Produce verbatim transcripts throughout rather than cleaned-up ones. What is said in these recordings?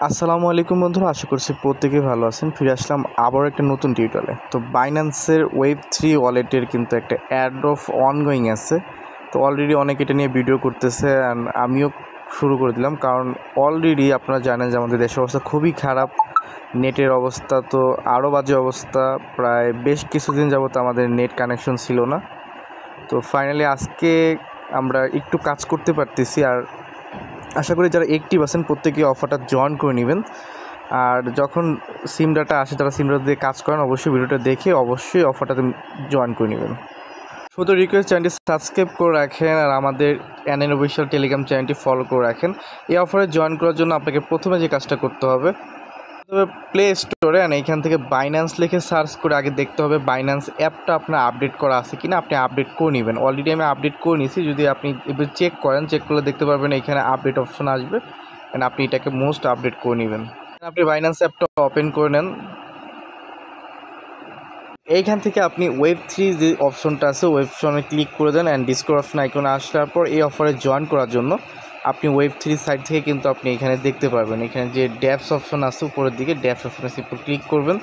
আসসালামু আলাইকুম বন্ধুরা, আশা করছি প্রত্যেকেই ভালো আছেন। ফিরে আসলাম আবার একটা নতুন টিউটোরিয়ালে। তো বাইন্যান্সের ওয়েব থ্রি ওয়ালেটের কিন্তু একটা অ্যাড অফ অনগোয়িং আছে। তো অলরেডি অনেক এটা নিয়ে ভিডিও করতেছে, অ্যান্ড আমিও শুরু করে দিলাম, কারণ অলরেডি আপনারা জানেন যে আমাদের দেশের অবস্থা খুবই খারাপ, নেটের অবস্থা তো আরও বাজে অবস্থা। প্রায় বেশ কিছুদিন যাবত আমাদের নেট কানেকশন ছিল না। তো ফাইনালি আজকে আমরা একটু কাজ করতে পারতেছি, আর আশা করি যারা অ্যাক্টিভ আছেন প্রত্যেকেই অফারটা জয়েন করে নেবেন। আর যখন সিম ডাটা আসে, তারা সিম ডাটা দিয়ে কাজ করেন, অবশ্যই ভিডিওটা দেখে অবশ্যই অফারটাতে জয়েন করে নেবেন। শুধু রিকোয়েস্ট, চ্যানেলটি সাবস্ক্রাইব করে রাখেন আর আমাদের এনএন অফিসিয়াল টেলিগ্রাম চ্যানেলটি ফলো করে রাখেন। এই অফারে জয়েন করার জন্য আপনাকে প্রথমে যে কাজটা করতে হবে, তবে প্লে স্টোরে আর এইখান থেকে বাইন্যান্স লিখে সার্চ করে আগে দেখতে হবে বাইন্যান্স অ্যাপটা আপনার আপডেট করা আছে কিনা। আপনি আপডেট করে নেবেন। অলরেডি আমি আপডেট করে নিয়েছি। যদি আপনি এবার চেক করেন, চেক করলে দেখতে পারবেন এখানে আপডেট অপশন আসবে, অ্যান্ড আপনি এটাকে মোস্ট আপডেট করে নেবেন। আপনি বাইন্যান্স অ্যাপটা ওপেন করে নেন। এইখান থেকে আপনি ওয়েব থ্রি যে অপশনটা আছে ওয়েব অপশনে ক্লিক করে দেন, অ্যান্ড ডিসকভার অপশন আইকনে আসার পর এই অফারে জয়েন করার জন্য আপনি ওয়েব থ্রি সাইট থেকে কিন্তু আপনি এখানে দেখতে পারবেন, এখানে যে ড্যাপস অপশন আছে উপরের দিকে, ড্যাপস অপশনে সিম্পল ক্লিক করবেন।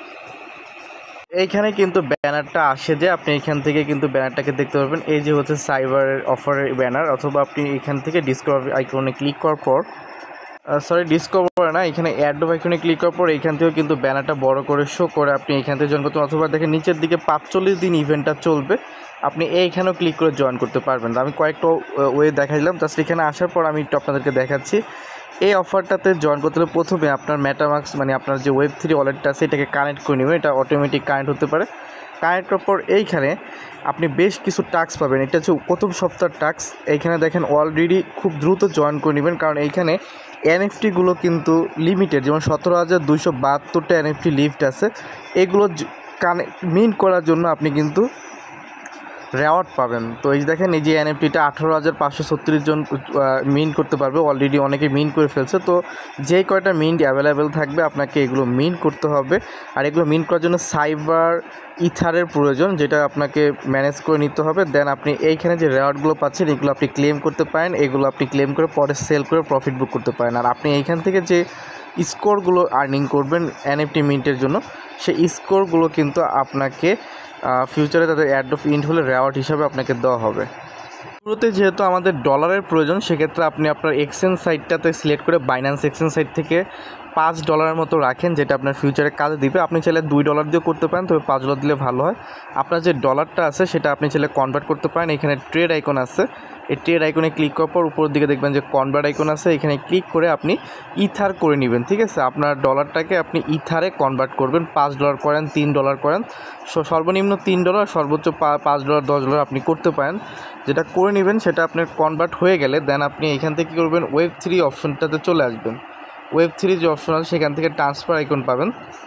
এইখানে কিন্তু ব্যানারটা আসে যে আপনি এখান থেকে কিন্তু ব্যানারটাকে দেখতে পারবেন। এই যে হচ্ছে সাইবারের অফারের ব্যানার, অথবা আপনি এখান থেকে ডিসকভার আইকনে ক্লিক করার পর, সরি ডিসকভার না, এখানে অ্যাড আইকনে ক্লিক করার পর এখান থেকেও কিন্তু ব্যানারটা বড় করে শো করে আপনি এখান থেকে জয়েন করতে, অথবা দেখেন নিচের দিকে পাঁচচল্লিশ দিন ইভেন্টটা চলবে, আপনি এইখানেও ক্লিক করে জয়েন করতে পারবেন। আমি কয়েকটা ওয়ে দেখা দিলাম, জাস্ট এখানে আসার পর আমি একটু আপনাদেরকে দেখাচ্ছি। এই অফারটাতে জয়েন করতে হলে প্রথমে আপনার মেটামাক্স মানে আপনার যে ওয়েব থ্রি ওয়ালেটটা আছে এটাকে কানেক্ট করে নেবেন। এটা অটোমেটিক কানেক্ট হতে পারে। কানেক্ট করার পর এইখানে আপনি বেশ কিছু টাস্ক পাবেন। এটা হচ্ছে প্রথম সপ্তাহের টাস্ক। এইখানে দেখেন অলরেডি খুব দ্রুত জয়েন করে নেবেন, কারণ এইখানে এনএফটিগুলো কিন্তু লিমিটেড, যেমন সতেরো হাজার দুইশো বাহাত্তরটা এনএফটি লিফট আছে। এগুলো কানে মিন্ট করার জন্য আপনি কিন্তু রেওয়ার্ড পাবেন। তো এই দেখেন এই যে এনএফটিটা আঠারো হাজার পাঁচশো ছত্রিশ জন মিন্ট করতে পারবে। অলরেডি অনেকে মিন্ট করে ফেলছে। তো যেই কয়টা মিন্ট অ্যাভেলেবেল থাকবে আপনাকে এগুলো মিন্ট করতে হবে। আর এগুলো মিন্ট করার জন্য সাইবার ইথারের প্রয়োজন, যেটা আপনাকে ম্যানেজ করে নিতে হবে। দেন আপনি এইখানে যে রেওয়ার্ডগুলো পাচ্ছেন এগুলো আপনি ক্লেম করতে পারেন। এগুলো আপনি ক্লেম করে পরে সেল করে প্রফিট বুক করতে পারেন। আর আপনি এইখান থেকে যে স্কোরগুলো আর্নিং করবেন এনএফটি মিন্টের জন্য, সেই স্কোরগুলো কিন্তু আপনাকে ফিউচারে তাদের অ্যাড অফ ইন্ট হলে রেওয়ার্ড হিসাবে আপনাকে দেওয়া হবে। শুরুতে যেহেতু আমাদের ডলারের প্রয়োজন, সেক্ষেত্রে আপনি আপনার এক্সচেঞ্জ সাইটটাতে সিলেক্ট করে বাইন্যান্স এক্সচেঞ্জ সাইট থেকে পাঁচ ডলারের মতো রাখেন, যেটা আপনার ফিউচারে কাজে দিবে। আপনি চাইলে দুই ডলার দিয়েও করতে পারেন, তবে পাঁচ ডলার দিলে ভালো হয়। আপনার যে ডলারটা আছে সেটা আপনি চাইলে কনভার্ট করতে পারেন। এখানে ট্রেড আইকন আছে, এই ট্রেড আইকনে ক্লিক করার পর উপরের দিকে দেখবেন যে কনভার্ট আইকন আছে, এখানে ক্লিক করে আপনি ইথার করে নেবেন। ঠিক আছে, আপনার ডলারটাকে আপনি ইথারে কনভার্ট করবেন। পাঁচ ডলার করেন, তিন ডলার করেন, সর্বনিম্ন তিন ডলার, সর্বোচ্চ পাঁচ ডলার দশ ডলার আপনি করতে পারেন। যেটা করে নেবেন সেটা আপনার কনভার্ট হয়ে গেলে দেন আপনি এখান থেকে কী করবেন, ওয়েব থ্রি অপশনটাতে চলে আসবেন। ওয়েব থ্রি যে অপশন আছে সেখান থেকে ট্রান্সফার আইকন পাবেন।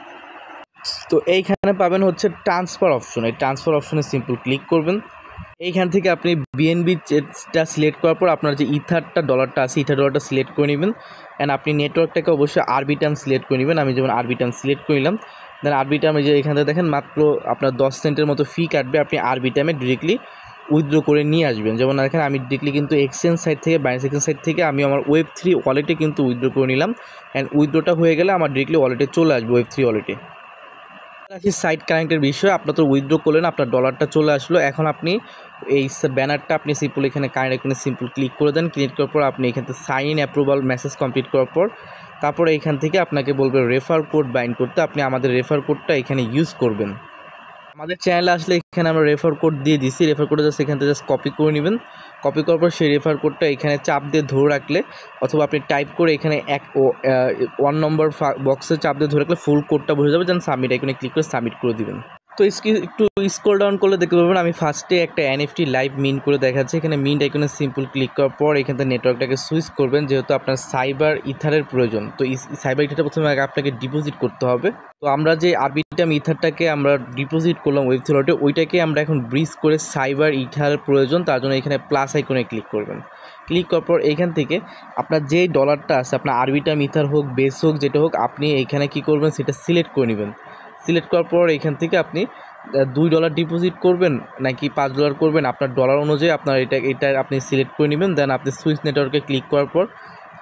তো এইখানে পাবেন হচ্ছে ট্রান্সফার অপশন। এই ট্রান্সফার অপশনে সিম্পল ক্লিক করবেন। এইখান থেকে আপনি বিএনবিটা সিলেক্ট করার পর আপনার যে ইথারটা ডলারটা আছে ইথার ডলারটা সিলেক্ট করে নেবেন। অ্যান্ড আপনি নেটওয়ার্কটাকে অবশ্যই আরবিটাম সিলেক্ট করে নেবেন। আমি যেমন আরবিটাম সিলেক্ট করে নিলাম। দেন আরবিটাম এই যে এখান থেকে দেখেন মাত্র আপনার দশ সেন্টের মতো ফি কাটবে। আপনি আরবিটামে ডিরেক্টলি উইথড্র করে নিয়ে আসবেন। যেমন এখানে আমি ডিরেক্টলি কিন্তু এক্সচেঞ্জ সাইট থেকে বাইন্যান্স এক্সচেঞ্জ সাইট থেকে আমি আমার ওয়েব থ্রি ওয়ালেটে কিন্তু উইথড্র করে নিলাম। অ্যান্ড উইথড্রটা হয়ে গেলে আমার ডিরেক্টলি ওয়ালেটে চলে আসবে ওয়েব থ্রি ওয়ালেটে। আসি সাইট কানেক্টের বিষয়ে। আপনার তো উইথড্র করলেন, আপনার ডলারটা চলে আসলো। এখন আপনি এই ব্যানারটা আপনি সিম্পল এখানে কানেক্ট এখানে সিম্পল ক্লিক করে দেন। ক্লিক করার পর আপনি এখান থেকে sign in approval message complete করার পর তারপরে এখান থেকে আপনাকে বলবে রেফার কোড বাইন্ড করতে। আপনি আমাদের রেফার কোডটা এখানে ইউজ করবেন। আমাদের চ্যানেলে আসলে এখানে আমরা রেফার কোড দিয়ে দিছি। রেফার কোডটা জাস্ট এখান থেকে জাস্ট কপি করে নেবেন। কপি করার পর সেই রেফার কোডটা এখানে চাপ দিয়ে ধরে রাখলে, অথবা আপনি টাইপ করে এখানে এক ওয়ান নম্বর বক্সে চাপ দিয়ে ধরে রাখলে ফুল কোডটা বোঝা যাবে। যেন সাবমিট আইকনে ক্লিক করে সাবমিট করে দিবেন। তো একটু স্ক্রল ডাউন করলে দেখতে পাবেন আমি ফার্স্টে একটা এনএফটি লাইভ মিন্ট করে দেখাচ্ছি। এখানে মিন্ট আইকনে সিম্পল ক্লিক করার পর এখান থেকে নেটওয়ার্কটাকে সুইচ করবেন, যেহেতু আপনার সাইবার ইথারের প্রয়োজন। তো এই সাইবার ইথারটা প্রথমে আগে আপনাকে ডিপোজিট করতে হবে। তো আমরা যে আরবিটাম ইথারটাকে আমরা ডিপোজিট করলাম ওয়েব থ্রি ওয়ালেটে, ওইটাকে আমরা এখন ব্রিজ করে সাইবার ইথারের প্রয়োজন, তার জন্য এখানে প্লাস আইকনে ক্লিক করবেন। ক্লিক করার পর এইখান থেকে আপনার যে ডলারটা আছে, আপনার আরবিটাম ইথার হোক বেস হোক যেটা হোক, আপনি এইখানে কি করবেন সেটা সিলেক্ট করে নেবেন। সিলেক্ট করার পর এখান থেকে আপনি দুই ডলার ডিপোজিট করবেন নাকি পাঁচ ডলার করবেন, আপনার ডলার অনুযায়ী আপনার এটা এটা আপনি সিলেক্ট করে নেবেন। দেন আপনি সুইচ নেটওয়ার্কে ক্লিক করার পর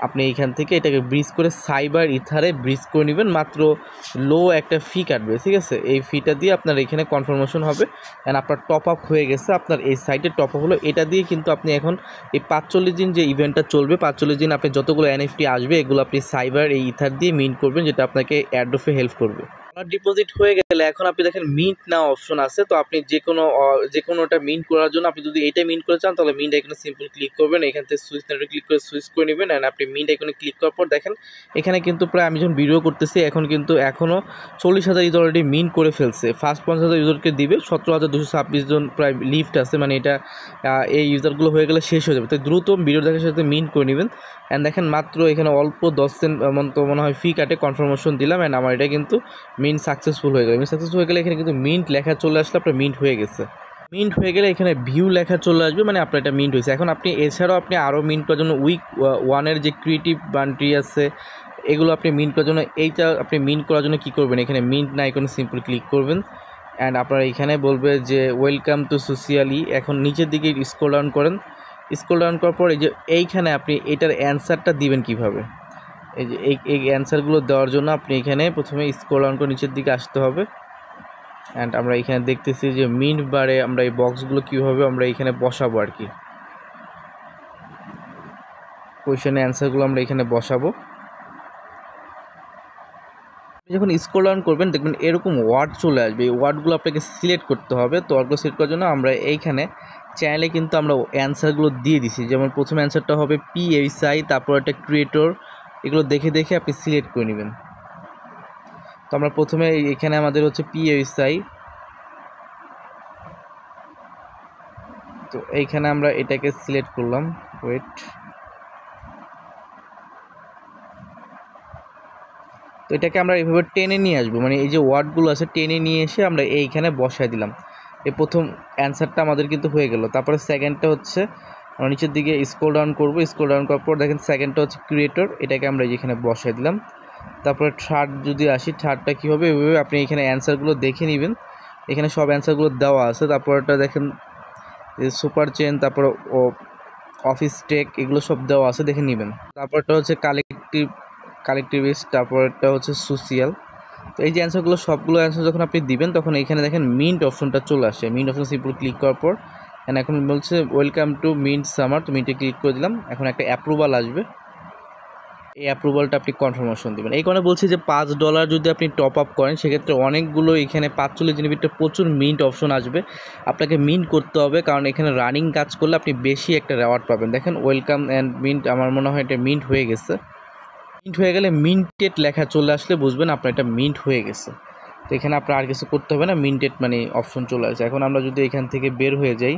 আপনি এইখান থেকে এটাকে ব্রিজ করে সাইবার ইথারে ব্রিজ করে নেবেন, মাত্র লো একটা ফি কাটবে, ঠিক আছে। এই ফিটা দিয়ে আপনার এখানে কনফার্মেশন হবে অ্যান্ড আপনার টপ আপ হয়ে গেছে, আপনার এই সাইটে টপ আপ হলো। এটা দিয়ে কিন্তু আপনি এখন এই পাঁচচল্লিশ দিন যে ইভেন্টটা চলবে, পাঁচচল্লিশ দিন আপনি যতগুলো এনএফটি আসবে এগুলো আপনি সাইবার এই ইথার দিয়ে মিন্ট করবেন, যেটা আপনাকে এয়ারড্রপে হেল্প করবে। ডিপোজিট হয়ে গেলে এখন আপনি দেখেন মিন্ট নাও অপশন আছে, তো আপনি যে কোনো যে কোনোটা মিন্ট করার জন্য আপনি যদি এইটা মিন্ট করে চান তাহলে মিন্ট আইকনে সিম্পল ক্লিক করবেন, এখান থেকে সুইচ নেটে ক্লিক করে সুইচ করে নেবেন অ্যান্ড আপনি মিন্ট আইকনে ক্লিক করার পর দেখেন এখানে কিন্তু প্রায় আমি যখন ভিডিও করতেছি এখন কিন্তু এখনও চল্লিশ হাজার ইউজার অলরেডি মিন্ট করে ফেলছে। ফার্স্ট পঞ্চাশ হাজার ইউজারকে দিবে, সতেরো হাজার দুশো ছাব্বিশ জন প্রায় লিফট আছে, মানে এটা এই ইউজারগুলো হয়ে গেলে শেষ হয়ে যাবে। তো দ্রুত ভিডিও দেখার সাথে মিন্ট করে নেবেন অ্যান্ড দেখেন মাত্র এখানে অল্প দশ সেন্ট মতো মনে হয় ফি কাটে কনফার্মেশন দিলাম অ্যান্ড আমার এটা কিন্তু মিন্ট সাকসেসফুল হয়ে গেল। মিন্ট সাকসেসফুল হয়ে গেলে এখানে কিন্তু মিন্ট লেখা চলে আসলে আপনার মিন্ট হয়ে গেছে। মিন্ট হয়ে গেলে এখানে ভিউ লেখা চলে আসবে, মানে আপনার এটা মিন্ট হয়েছে। এখন আপনি এছাড়াও আপনি আরও মিন্ট করার জন্য উইক ওয়ানের যে ক্রিয়েটিভ বান্টি আছে এগুলো আপনি মিন্ট করার জন্য এইটা আপনি মিন্ট করার জন্য কী করবেন, এখানে মিন্ট না আইকনে সিম্পল ক্লিক করবেন অ্যান্ড আপনার এখানে বলবে যে ওয়েলকাম টু সোশিয়ালি। এখন নিচের দিকে স্ক্রল ডাউন করেন, স্ক্রল ডাউন করার পর এই যে এইখানে আপনি এটার অ্যান্সারটা দিবেন কিভাবে, এই যে এই এই অ্যান্সারগুলো দেওয়ার জন্য আপনি এখানে প্রথমে স্ক্রল ডাউন করে নিচের দিকে আসতে হবে অ্যান্ড আমরা এখানে দেখতেছি যে মিন্ট বারে আমরা এই বক্সগুলো কীভাবে আমরা এখানে বসাবো আর কি, কোয়েশ্চেনের অ্যান্সারগুলো আমরা এখানে বসাবো। যখন স্ক্রল ডাউন করবেন দেখবেন এরকম ওয়ার্ড চলে আসবে, এই ওয়ার্ডগুলো আপনাকে সিলেক্ট করতে হবে। তো ওয়ার্ডগুলো সিলেক্ট করার জন্য আমরা এইখানে চ্যানেলে কিন্তু আমরা অ্যান্সারগুলো দিয়ে দিছি, যেমন প্রথম অ্যান্সারটা হবে পিএইচআই, তারপর একটা ক্রিয়েটর, এগুলো দেখে দেখে আপনি সিলেক্ট করে নেবেন। তো আমরা প্রথমে এখানে আমাদের হচ্ছে পিএইচআই, তো এইখানে আমরা এটাকে সিলেক্ট করলাম, ওয়েট, তো এটাকে আমরা এইভাবে টেনে নিয়ে আসবো, মানে এই যে ওয়ার্ডগুলো আছে টেনে নিয়ে এসে আমরা এইখানে বসায় দিলাম। এই প্রথম অ্যান্সারটা আমাদের কিন্তু হয়ে গেল। তারপরে সেকেন্ডটা হচ্ছে আমরা নিচের দিকে স্ক্রল ডাউন করবো, স্ক্রল ডাউন করার পর দেখেন সেকেন্ডটা হচ্ছে ক্রিয়েটর, এটাকে আমরা এখানে বসায় দিলাম। তারপরে থার্ড যদি আসি, থার্ডটা কী হবে, এভাবে আপনি এখানে অ্যান্সারগুলো দেখে নেবেন, এখানে সব অ্যান্সারগুলো দেওয়া আছে। তারপরটা দেখেন সুপার চেন, তারপর ও অফিস টেক, এগুলো সব দেওয়া আছে, দেখে নেবেন। তারপরটা হচ্ছে কালেকটিভ কালেকটিভিস্ট, তারপরটা হচ্ছে সোশিয়াল। তো এই যে অ্যান্সারগুলো সবগুলো অ্যান্সার যখন আপনি দিবেন তখন এইখানে দেখেন মিন্ট অপশনটা চলে আসে, মিন্ট অপশন সিম্পল ক্লিক করার পর এন্ড এখন বলছে ওয়েলকাম টু মিন্ট সামার, তো মিন্টে ক্লিক করে দিলাম। এখন একটা অ্যাপ্রুভাল আসবে, এই অ্যাপ্রুভালটা আপনি কনফার্মেশন দেবেন। এই কারণে বলছি যে পাঁচ ডলার যদি আপনি টপ আপ করেন সেক্ষেত্রে অনেকগুলো এখানে পাঁচচল্লিশ দিনের ভিতরে প্রচুর মিন্ট অপশন আসবে, আপনাকে মিন্ট করতে হবে, কারণ এখানে রানিং কাজ করলে আপনি বেশি একটা রেওয়ার্ড পাবেন। দেখেন ওয়েলকাম অ্যান্ড মিন্ট, আমার মনে হয় এটা মিন্ট হয়ে গেছে। মিন্ট হয়ে গেলে মিন্টেড লেখা চলে আসলে বুঝবেন আপনার এটা মিন্ট হয়ে গেছে। তো এখানে আপনার আর কিছু করতে হবে না, মিন্টেড মানে অপশন চলে আসে। এখন আমরা যদি এখান থেকে বের হয়ে যাই,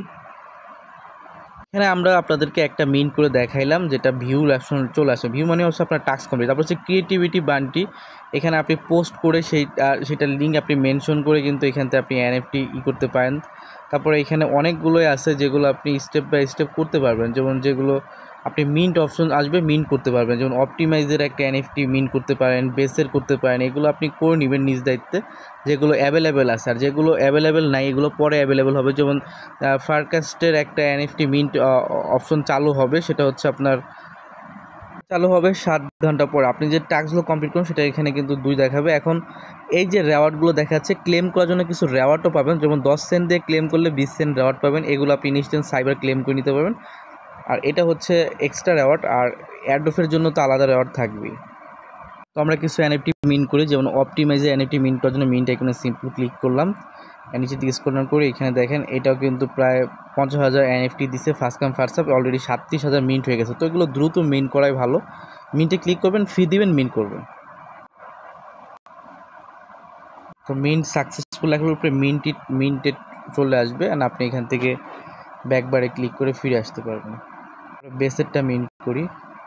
এখানে আমরা আপনাদেরকে একটা মিন্ট করে দেখাইলাম যেটা ভিউ অপশন চলে আসে। ভিউ মানে হচ্ছে আপনার টাস্ক কমপ্লিট। তারপর হচ্ছে ক্রিয়েটিভিটি বান্টি, এখানে আপনি পোস্ট করে সেই সেটার লিঙ্ক আপনি মেনশন করে কিন্তু এখান থেকে আপনি এনএফটি ই করতে পারেন। তারপরে এখানে অনেকগুলোই আছে যেগুলো আপনি স্টেপ বাই স্টেপ করতে পারবেন, যেমন যেগুলো আপনি মিন্ট অপশন আসবে মিন্ট করতে পারবেন, যেমন অপটিমাইজের একটা এনএফটি মিন্ট করতে পারেন, বেসের করতে পারেন, এগুলো আপনি করে নেবেন নিজ দায়িত্বে, যেগুলো অ্যাভেলেবেল আছে। আর যেগুলো অ্যাভেলেবেল নাই এগুলো পরে অ্যাভেলেবেল হবে, যেমন ফারকাস্টের একটা এনএফটি মিন্ট অপশন চালু হবে, সেটা হচ্ছে আপনার চালু হবে সাত ঘন্টা পর। আপনি যে টাস্কগুলো কমপ্লিট করুন সেটা এখানে কিন্তু দুই দেখাবে। এখন এই যে রেওয়ার্ডগুলো দেখাচ্ছে, ক্লেম করার জন্য কিছু রেওয়ার্ডও পাবেন, যেমন দশ সেন্ট দিয়ে ক্লেম করলে বিশ সেন্ট রেওয়ার্ড পাবেন, এগুলো আপনি ইনস্ট্যান্ট সাইবার ক্লেম করে নিতে পারবেন। আর এটা হচ্ছে এক্সট্রা রেওয়ার্ড, আর অ্যাডোফের জন্য তো আলাদা রেওয়ার্ড থাকবেই। তো আমরা কিছু এনএফটি মিন্ট করি, যেমন অপটিমাইজে এনএফটি মিন্ট করার জন্য মিন্ট আইকনে সিম্পল ক্লিক করলাম, নিচের দিকে স্ক্রল ডাউন করে এখানে দেখেন এটাও কিন্তু প্রায় পঞ্চাশ হাজার এনএফটি দিছে, first come first serve, already সাতত্রিশ হাজার মিন্ট হয়ে গেছে। তো এগুলো দ্রুত মিন্ট করাই ভালো, মিন্টে ক্লিক করবেন, ফি দিবেন, মিন্ট করবেন। তো মিন্ট সাকসেসফুল লেখার উপরে মিন্টি মিন্টেড চলে আসবে, আর আপনি এখান থেকে ব্যাকবারে ক্লিক করে ফিরে আসতে পারবেন। বেসেরটা মিন্ট করি,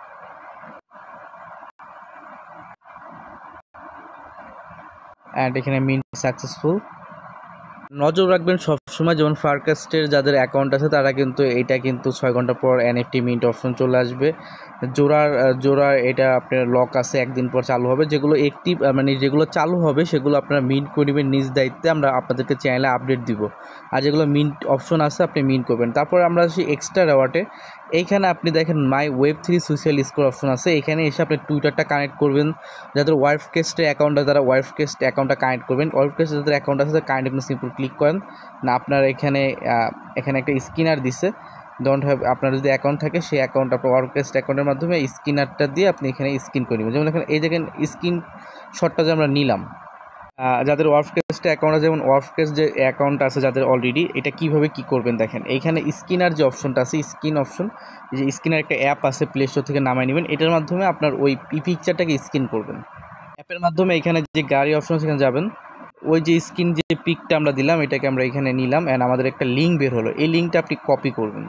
অ্যান্ড এখানে মিন্ট সাকসেসফুল। নজর রাখবেন সবসময়, যেমন ফারকাস্টের যাদের অ্যাকাউন্ট আছে তারা কিন্তু এটা কিন্তু ছয় ঘন্টা পর এনএফটি মিন্ট অপশন চলে আসবে। জোড়ার জোড়ার এটা আপনার লক আছে, একদিন পর চালু হবে। যেগুলো অ্যাক্টিভ মানে যেগুলো চালু হবে সেগুলো আপনারা মিন্ট করবেন নিজ দায়িত্বে, আমরা আপনাদেরকে চ্যানেলে আপডেট দিব। আর যেগুলো মিন্ট অপশন আছে আপনি মিন্ট করবেন। তারপর আমরা আসি এক্সট্রা রেওয়ার্ডে। এইখানে আপনি দেখেন my web three social score option আছে, এখানে এসে আপনি টুইটারটা কানেক্ট করবেন। যাদের ওয়ার্ককেস্টের অ্যাকাউন্টটা যারা ওয়ার্ককেস্ট অ্যাকাউন্টটা কানেক্ট করবেন, ওয়ার্ককেস্ট যাদের অ্যাকাউন্ট আছে কানেক্ট আপনি সিম্পল ক্লিক করেন না। আপনার এখানে এখানে একটা স্ক্যানার দিছে, ডোন্ট হ্যাভ, আপনার যদি অ্যাকাউন্ট থাকে সেই অ্যাকাউন্ট আপনার ওয়ার্ককেস্ট অ্যাকাউন্টের মাধ্যমে স্ক্যানারটা দিয়ে আপনি এখানে স্ক্যান করে নেবেন। যেমন এখানে এই দেখেন স্ক্রিন শটটা যে আমরা নিলাম, যাদের ওয়ার্ককেস্ট অ্যাকাউন্ট আছে, যেমন ওয়ার্ককেস্ট যে অ্যাকাউন্ট আছে যাদের অলরেডি, এটা কিভাবে কি করবেন দেখেন। এইখানে স্ক্যানার যে অপশনটা আছে, স্ক্রিন অপশন, যে স্ক্যানার একটা অ্যাপ আছে প্লে স্টোর থেকে নামাই নেবেন, এটার মাধ্যমে আপনার ওই পিকচারটাকে স্ক্যান করবেন। অ্যাপের মাধ্যমে এখানে যে গাড়ি অপশন সেখানে যাবেন, ওই যে স্ক্রিন যে পিকটা আমরা দিলাম এটাকে আমরা এখানে নিলাম, অ্যান্ড আমাদের একটা লিঙ্ক বের হলো, এই লিঙ্কটা আপনি কপি করবেন।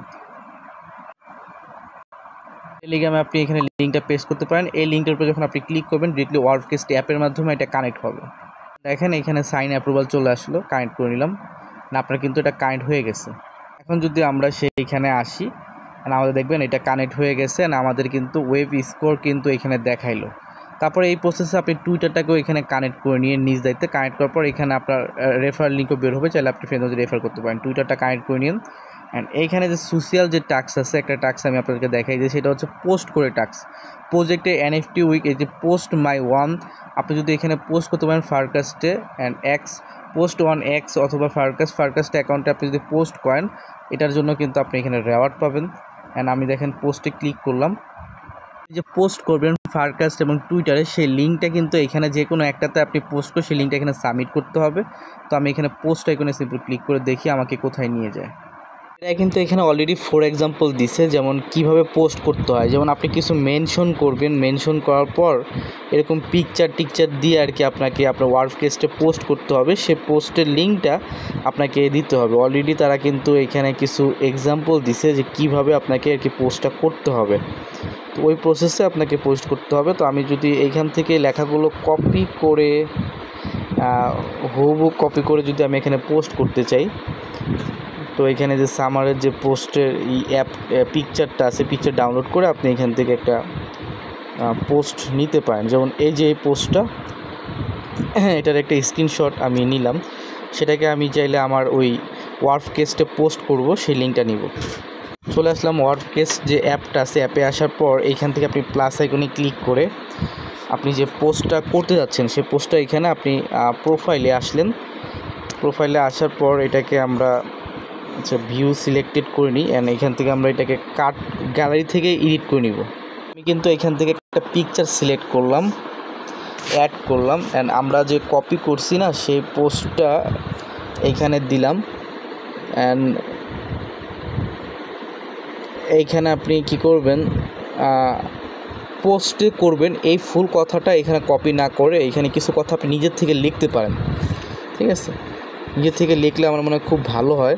টেলিগ্রামে আপনি এখানে লিঙ্কটা পেস্ট করতে পারেন। এই লিঙ্কের উপর যখন আপনি ক্লিক করবেন ডিরেক্টলি ওয়ার্ককেস্ট অ্যাপের মাধ্যমে এটা কানেক্ট হবে। দেখেন এখানে সাইন অ্যাপ্রুভাল চলে আসলো, কানেক্ট করে নিলাম না, আপনার কিন্তু এটা কানেক্ট হয়ে গেছে। এখন যদি আমরা সেইখানে আসি, আমাদের দেখবেন এটা কানেক্ট হয়ে গেছে না, আমাদের কিন্তু ওয়েব স্কোর কিন্তু এখানে দেখাইলো। তারপরে এই প্রসেসে আপনি টুইটারটাকেও এখানে কানেক্ট করে নিয়ে নিজ দায়িত্বে কানেক্ট করার পর এখানে আপনার রেফার লিঙ্কও বের হবে, চাইলে আপনি ফ্রেন্ডদের রেফার করতে পারেন। টুইটারটা কানেক্ট করে নিন, অ্যান্ড এইখানে যে সোশ্যাল যে টাস্ক আছে, একটা টাস্ক আমি আপনাদেরকে দেখাই যে সেটা হচ্ছে পোস্ট করে টাস্ক। প্রজেক্টে এনএফটি উইক, এই যে পোস্ট মাই ওয়ান, আপনি যদি এখানে পোস্ট করতে পারেন ফারকাস্টে and X, post one X অথবা ফারকাস্ট ফারকাস্ট অ্যাকাউন্টে আপনি যদি পোস্ট করেন, এটার জন্য কিন্তু আপনি এখানে রেওয়ার্ড পাবেন। অ্যান্ড আমি দেখেন পোস্টে ক্লিক করলাম, যে পোস্ট করবেন ফারকাস্ট এবং টুইটারে, সেই লিঙ্কটা কিন্তু এখানে যে কোনো একটাতে আপনি পোস্ট করে সেই লিঙ্কটা এখানে সাবমিট করতে হবে। তো আমি এখানে পোস্ট আইকনে সিম্পল ক্লিক করে দেখি আমাকে কোথায় নিয়ে যায়। এটা কিন্তু এখানে অলরেডি ফর এক্সাম্পল দিছে, যেমন কিভাবে পোস্ট করতে হয়। যেমন আপনি কিছু মেনশন করবেন, মেনশন করার পর এরকম পিকচার টিকচার দিয়ে আর কি আপনাকে আপনার ওয়ার্ককেস্টে পোস্ট করতে হবে, সে পোস্টের লিঙ্কটা আপনাকে দিতে হবে। অলরেডি তারা কিন্তু এখানে কিছু এক্সাম্পল দিছে যে কিভাবে আপনাকে আর কি পোস্টটা করতে হবে, তো ওই প্রসেসে আপনাকে পোস্ট করতে হবে। তো আমি যদি এইখান থেকে লেখাগুলো কপি করে হুবহু কপি করে যদি আমি এখানে পোস্ট করতে চাই, তো এখানে যে সামারের যে পোস্টের এই অ্যাপ পিকচারটা আছে, পিকচার ডাউনলোড করে আপনি এখান থেকে একটা পোস্ট নিতে পারেন। যেমন এই যে এই পোস্টটা, হ্যাঁ এটার একটা স্ক্রিনশট আমি নিলাম, সেটাকে আমি চাইলে আমার ওই ওয়ার্ককেস্টে পোস্ট করব, সেই লিঙ্কটা নিব। চলে আসলাম ওয়ার্ককেস্ট যে অ্যাপটা আছে, অ্যাপে আসার পর এইখান থেকে আপনি প্লাস আইকনে ক্লিক করে আপনি যে পোস্টটা করতে যাচ্ছেন সেই পোস্টটা এখানে আপনি প্রোফাইলে আসলেন। প্রোফাইলে আসার পর এটাকে আমরা আচ্ছা ভিউ সিলেক্টেড করে নিই, অ্যান্ড এখান থেকে আমরা এটাকে কাট গ্যালারি থেকে এডিট করে নিব। আমি কিন্তু এখান থেকে একটা পিকচার সিলেক্ট করলাম, অ্যাড করলাম, অ্যান্ড আমরা যে কপি করছি না সেই পোস্টটা এইখানে দিলাম। অ্যান্ড এইখানে আপনি কি করবেন, পোস্টে করবেন এই ফুল কথাটা এখানে কপি না করে এইখানে কিছু কথা আপনি নিজের থেকে লিখতে পারেন, ঠিক আছে? নিজের থেকে লিখলে আমার মনে হয় খুব ভালো হয়।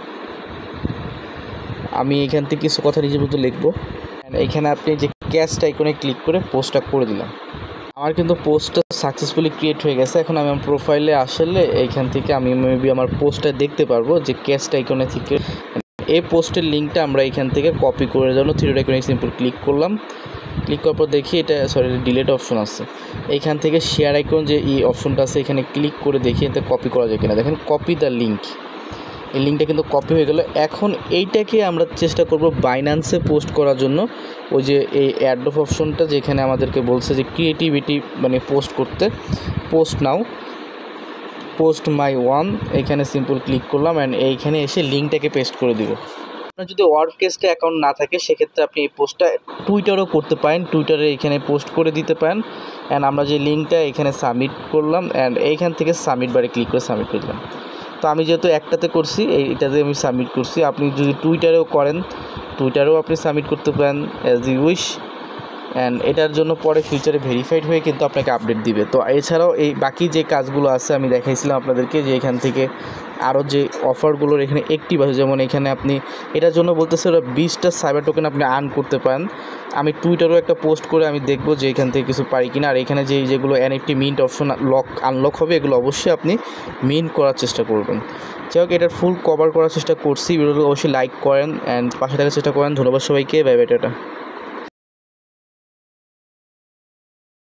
আমি এখান থেকে কিছু কথা নিজের মতো লিখবো। এখানে আপনি যে ক্যাস্ট আইকনে ক্লিক করে পোস্টটা করে দিলাম। আমার কিন্তু পোস্টটা সাকসেসফুলি ক্রিয়েট হয়ে গেছে। এখন আমি আমার প্রোফাইলে আসলে এইখান থেকে আমি মেবি আমার পোস্টটা দেখতে পারবো যে ক্যাস্ট আইকনে থেকে এই পোস্টের লিঙ্কটা আমরা এখান থেকে কপি করে জন্য থ্রি ডট আইকনে সিম্পল ক্লিক করলাম। ক্লিক করার পর দেখি এটা সরি ডিলিট অপশন আছে, এইখান থেকে শেয়ার আইকন যে এই অপশনটা আছে এখানে ক্লিক করে দেখি এতে কপি করা যায় কিনা। দেখেন কপি দ্য লিঙ্ক, এই লিঙ্কটা কিন্তু কপি হয়ে গেল। এখন এইটাকে আমরা চেষ্টা করব বাইন্যান্সে পোস্ট করার জন্য। ওই যে এই অ্যাডব অপশনটা যেখানে আমাদেরকে বলছে যে ক্রিয়েটিভিটি মানে পোস্ট করতে, post now, post my one, এখানে সিম্পল ক্লিক করলাম অ্যান্ড এইখানে এসে লিঙ্কটাকে পেস্ট করে দিব। আপনার যদি ওয়ার্ককেস্টে অ্যাকাউন্ট না থাকে সেক্ষেত্রে আপনি এই পোস্টটা টুইটারও করতে পারেন, টুইটারে এখানে পোস্ট করে দিতে পারেন। অ্যান্ড আমরা যে লিঙ্কটা এখানে সাবমিট করলাম অ্যান্ড এইখান থেকে সাবমিট বারে ক্লিক করে সাবমিট করে দিলাম। তো আমি যেহেতু একটাতে করছি এইটাতে আমি সাবমিট করছি। আপনি যদি টুইটারেও করেন টুইটারেও আপনি সাবমিট করতে পারেন অ্যাজ ইউ উইশ, অ্যান্ড এটার জন্য পরে ফিউচারে ভেরিফাইড হয়ে কিন্তু আপনাকে আপডেট দিবে। তো এছাড়াও এই বাকি যে কাজগুলো আছে আমি দেখাইছিলাম আপনাদেরকে যে এখান থেকে আরও যে অফারগুলোর এখানে অ্যাক্টিভ আছে, যেমন এখানে আপনি এটার জন্য বলতেছে ওরা বিশটা সাইবার টোকেন আপনি আর্ন করতে পারেন। আমি টুইটারও একটা পোস্ট করে আমি দেখবো যে এখান থেকে কিছু পারি কিনা। আর এখানে যে যেগুলো NFT mint option lock unlock হবে এগুলো অবশ্যই আপনি মিন্ট করার চেষ্টা করবেন। যাই হোক এটার ফুল কভার করার চেষ্টা করছি। ভিডিওগুলো অবশ্যই লাইক করেন অ্যান্ড পাশে থাকার চেষ্টা করেন। ধন্যবাদ সবাইকে, বাই বাই, টাটা।